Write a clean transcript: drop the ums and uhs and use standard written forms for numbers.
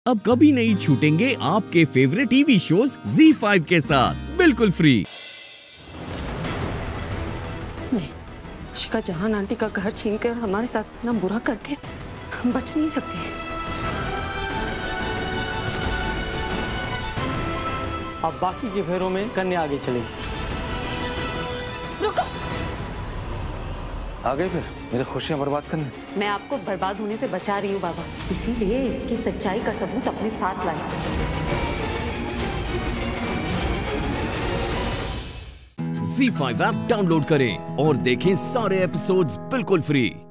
अब कभी नहीं छूटेंगे आपके फेवरेट टीवी शोज ZEE5 के साथ बिल्कुल फ्री। नहीं, शिखा जहान आंटी का घर छीनकर हमारे साथ इतना बुरा करके हम बच नहीं सकते। अब बाकी के फेरों में कन्या आगे चलेगी। रुको, आ गए फिर मेरी खुशियां बर्बाद करने। मैं आपको बर्बाद होने से बचा रही हूँ बाबा, इसीलिए इसकी सच्चाई का सबूत अपने साथ लाए। ZEE5 ऐप डाउनलोड करें और देखें सारे एपिसोड्स बिल्कुल फ्री।